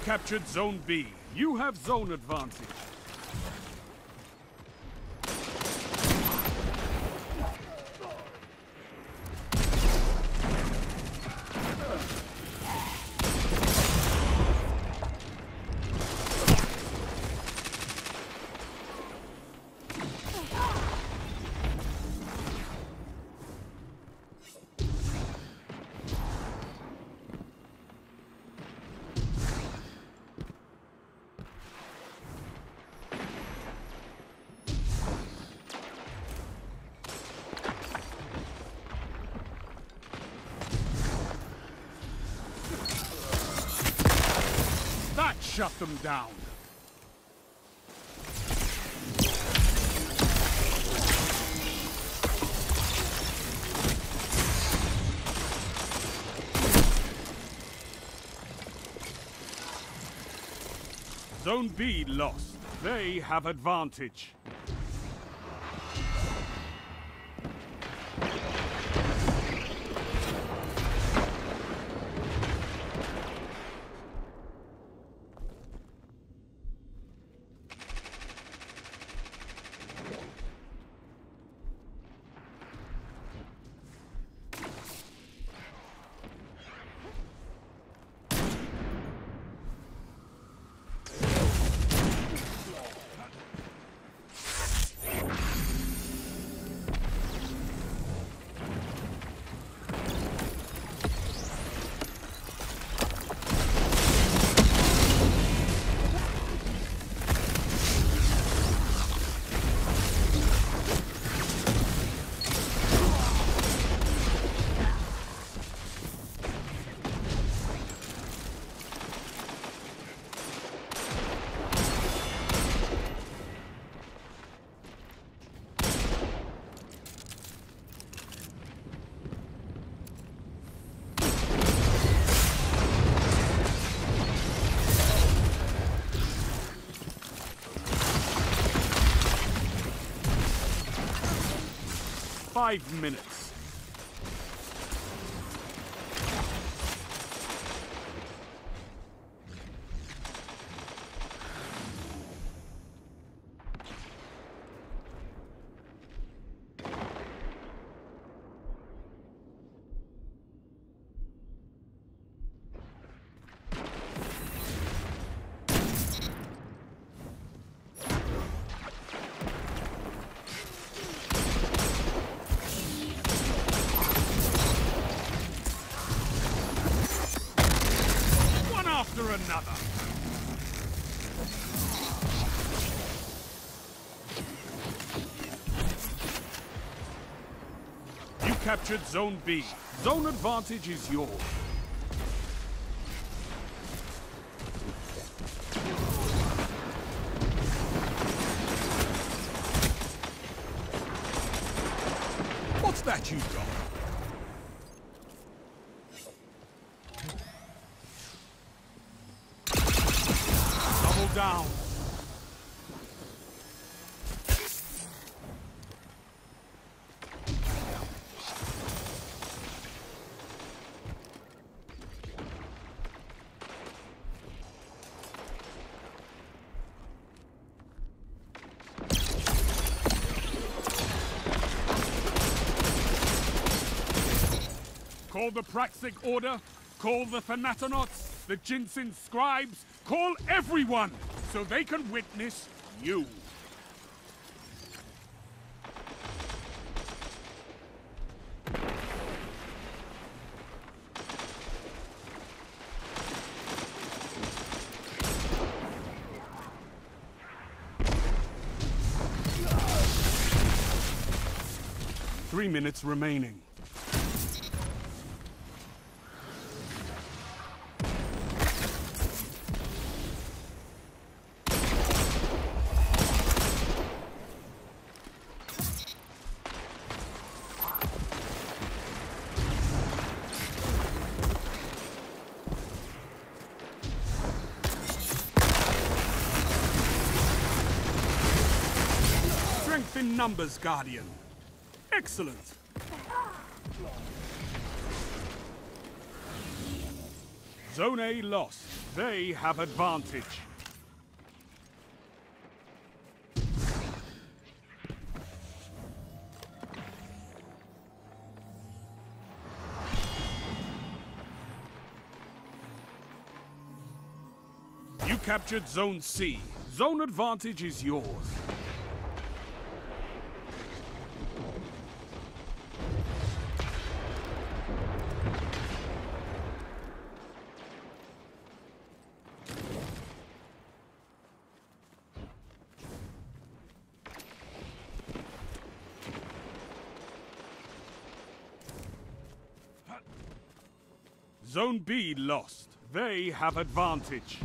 captured Zone B. You have zone advantage. Shut them down. Zone B lost. They have advantage. Five minutes. Another. You captured Zone B. Zone advantage is yours. What's that you've got? Down. Call the Praxic Order, call the Thanatonauts, the Jinsen Scribes, call everyone so they can witness you. Three minutes remaining. Strength in numbers, Guardian. Excellent. Zone A lost. They have advantage. You captured Zone C. Zone advantage is yours. Zone B lost. They have advantage.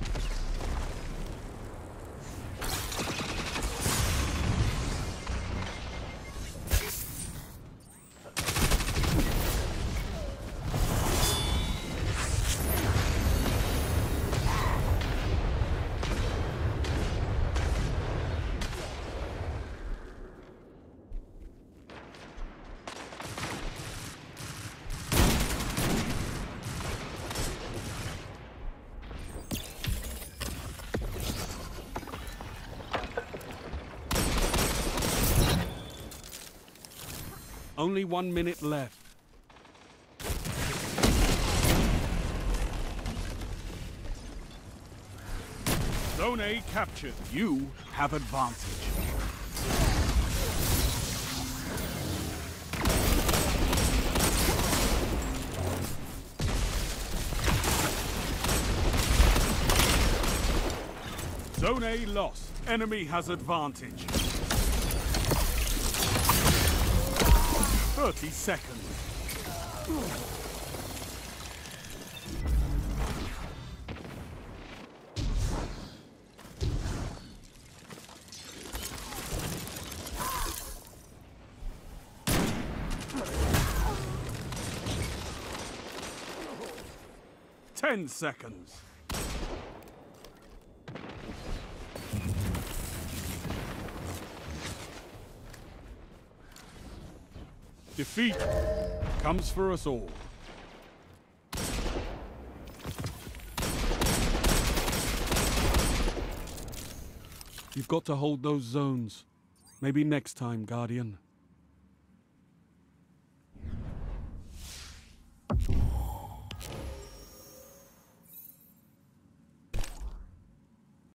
Only 1 minute left. Zone A captured. You have advantage. Zone A lost. Enemy has advantage. 30 seconds. Ten seconds. Defeat comes for us all. You've got to hold those zones. Maybe next time, Guardian.